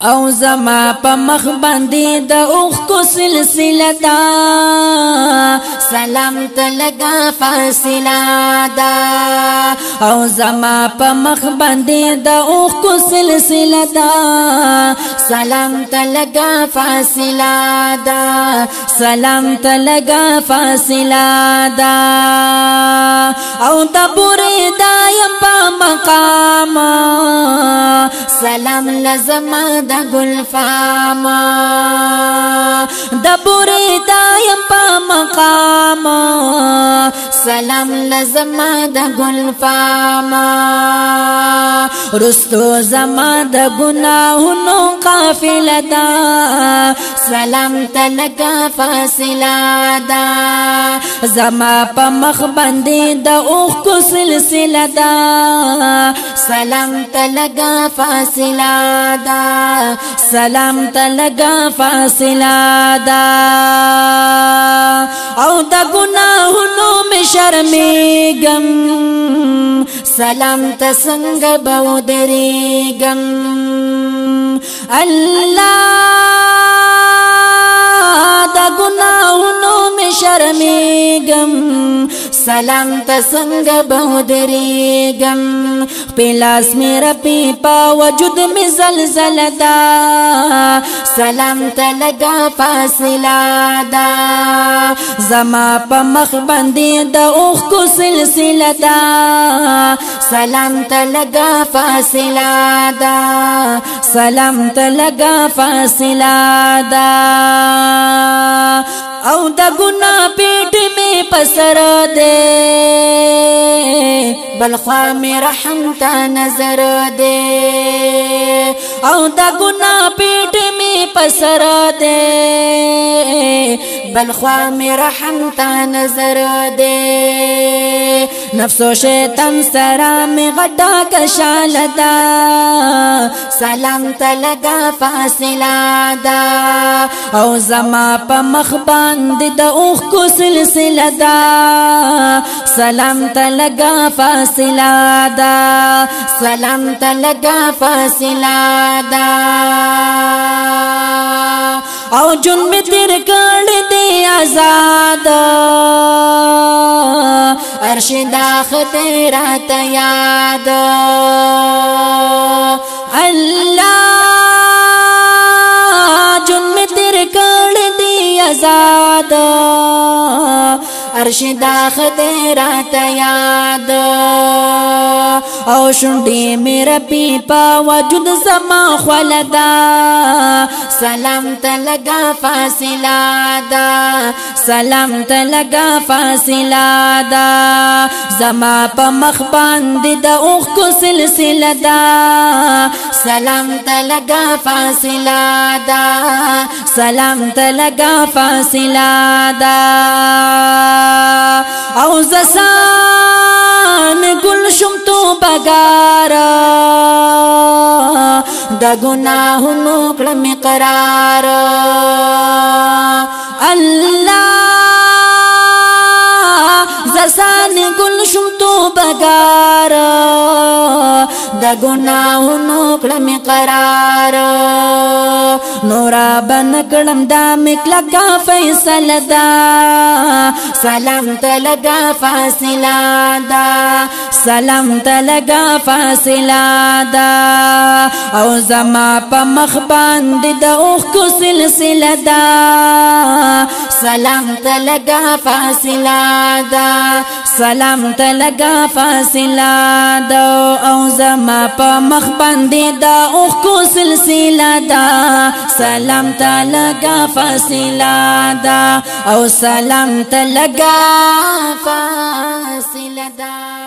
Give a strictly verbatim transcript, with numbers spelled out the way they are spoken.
او زما په مخ باندې د اوخ کو سلسله دا سلام ته لگا فاصله دا او زما په مخ باندې د اوخ کو سلسله دا سلام ته لگا فاصله دا سلام ته لگا فاصله دا او د بورې دا یم په مقام سلام لزما د گل فاما د بورې دا یم په مقام سلام لزما د گل فاما رستو زما د گناهونو قافله دا سلام ته لگا فاصله دا زما په مخ باندې د اوخ کو سلسله دا سلام ته لگا فاصله دا سلام ته لگا فاصله دا او د گناهونو می شرمېږم سلام ته څنګه به ودرېږم الله د گناهونو می شرمېږم سلام ته څنګه به ودرېږم پلاس میرا پی پا وجود می زلزله دا سلام ته لگا فاصله دا زما په مخ باندې د اوخ کو سلسله دا سلام ته لگا فاصله دا سلام ته لگا فاصله دا او د ګنا پیټ می پسر دے بلخوا می رحم تا نظر دے او دا گناہ پیٹ می پسر دے بلخوا می رحم تا نظر دے نفس و شیطان سرا می غدا کشال دا سلام تا لگا فاصله دا او زما پا مخ باندې د اوخ کو سلسله دا سلام ته لگا فاصله دا سلام ته لگا فاصله دا او جون می تیر کړ دې آزاد ارشد خطرا ته یاد الله جون می تیر کړ دې آزاد ارشد خطرا ته یاد او شونډې میرا پی پا وجود زما خلدا سلام ته لگا فاصله دا سلام ته لگا فاصله دا زما په مخ باندې د اوخ کو سلسله دا سلام ته لگا فاصله دا سلام ته لگا فاصله دا او زسان گل شم تو بگارا دا گناہونو کلم قرار اللہ زسان گل شم تو بگارا دا گناہونو کلم قرار نورا بن کلم دا مکلکا فیصل دا سلام ته لگا فاصله دا سلام ته لگا فاصله دا او زما په مخ باندې د اوخ کو سلسله دا سلام ته لگا فاصله دا سلام ته لگا فاصله دا او زما په مخ باندې د اوخ کو سلسله دا سلام ته لگا فاصله دا او سلام ته لگا فاصله دا